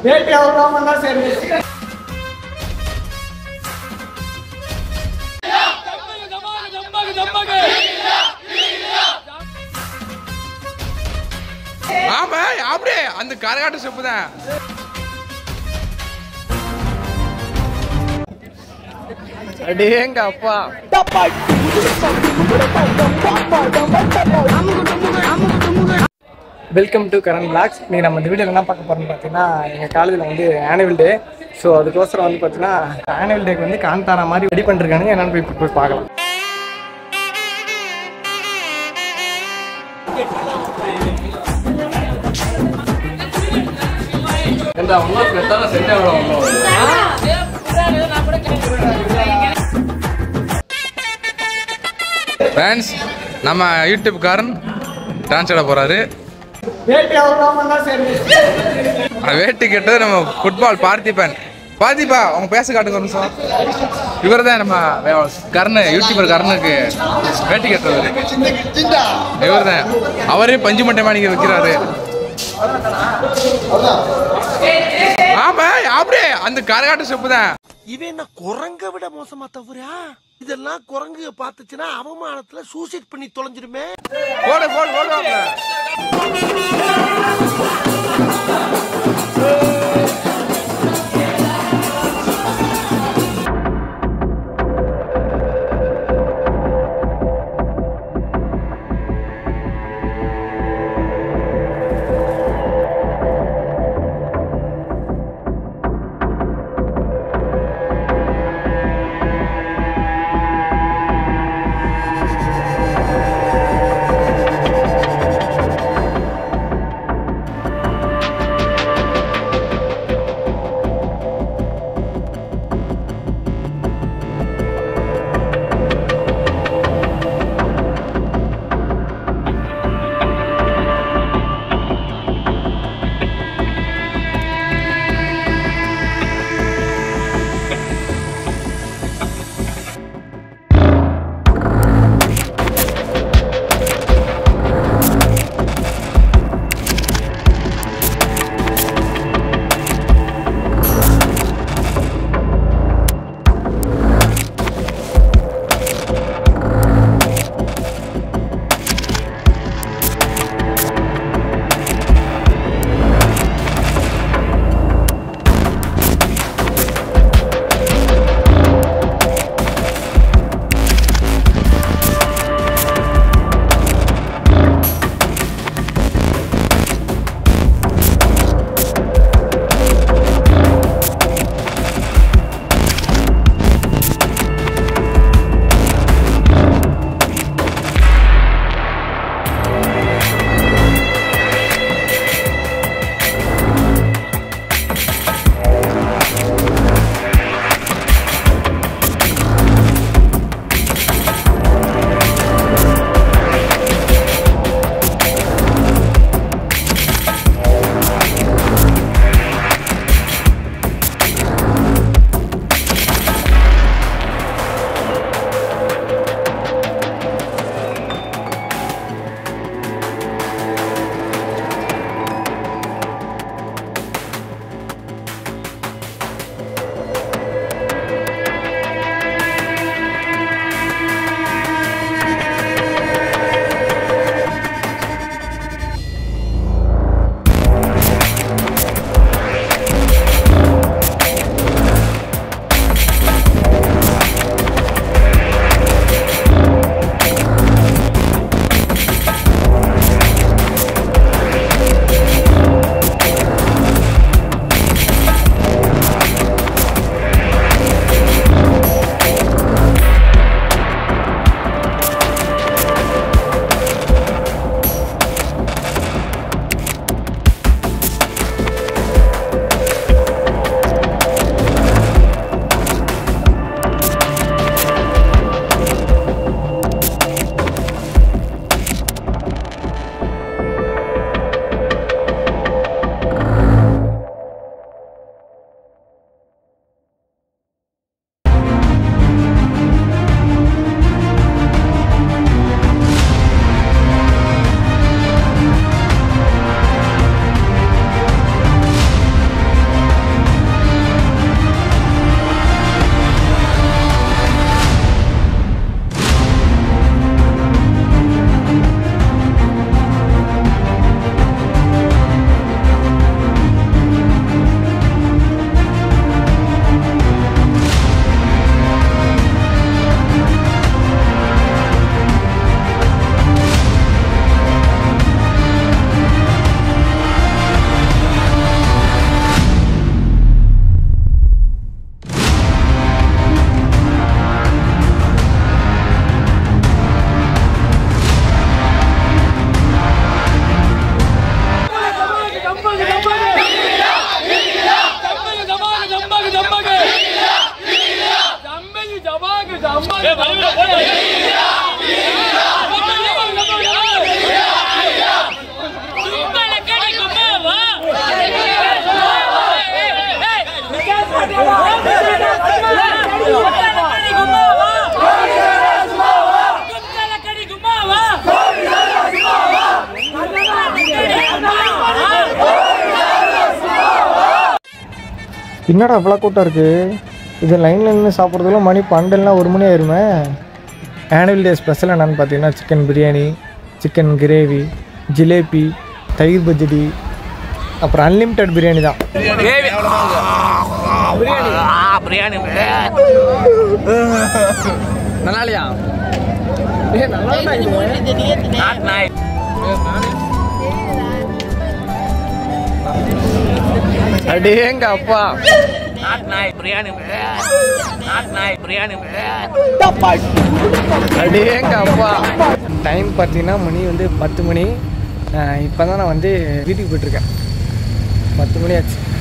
வேட்டி அவுக்காம தான் சரி. ஆமா அப்படியே அந்த கரகாட்ட ஸ்டெப் தான். அடேங்க அப்பா. Welcome to Karan blogs. இன்னைக்கு நம்ம இந்த வீடியோவில் என்ன பார்க்க போகிறோம்னு பார்த்தீங்கன்னா, எங்கள் காலேஜில் வந்து ஆனுவல் டே. ஸோ அதுக்கோசரம் வந்து பார்த்தீங்கன்னா ஆனுவல் டேக்கு வந்து காந்தாரா மாதிரி ரெடி பண்ணிருக்கானுங்க. என்னென்னு போய் பார்க்கலாம். ஃப்ரெண்ட்ஸ், நம்ம யூடியூப் காரன் டான்ஸ் ஆட போறாரு. வேட்டி கேட்டது நம்ம ஃபுட்பால் பார்த்திபா அவங்க பேச காட்டுங்க ஒரு நிமிஷம். இவர் தான் நம்ம கர்ணு, யூடியூபர் கர்ணுக்கு வேட்டி கட்டுறவர். இவர் தான், அவரே பஞ்சு மட்டை மாணிக்க வைக்கிறாரு. ஆமா அப்படியே அந்த கரகாட்ட ஸ்டெப் தான். இவன் என்ன குரங்க விட மோசமா தவறா? இதெல்லாம் குரங்கு பார்த்துச்சுன்னா அவமானத்துல சூசைட் பண்ணி தொலைஞ்சிருமே. போடு. என்னடா அவ்வளோ கூட்டம் இருக்குது? இது லைனில் நின்று சாப்பிட்றதுக்குள்ள மணி 12 1 மணி ஆயிருமே. ஆனுவல் டே ஸ்பெஷல் என்னென்னு பார்த்தீங்கன்னா chicken biryani, chicken gravy, jalebi, தயிர் பச்சடி, அப்புறம் அன்லிமிட்டெட் பிரியாணி தான். பிரியாணி நல்லா இல்லையா? அடேங்க அப்பா, அடேங்க அப்பா. டைம் பார்த்தீங்கன்னா மணி வந்து 10 மணி. இப்போ தான் நான் வந்து வீட்டுக்கு போயிட்டுருக்கேன். 10 மணி ஆச்சு.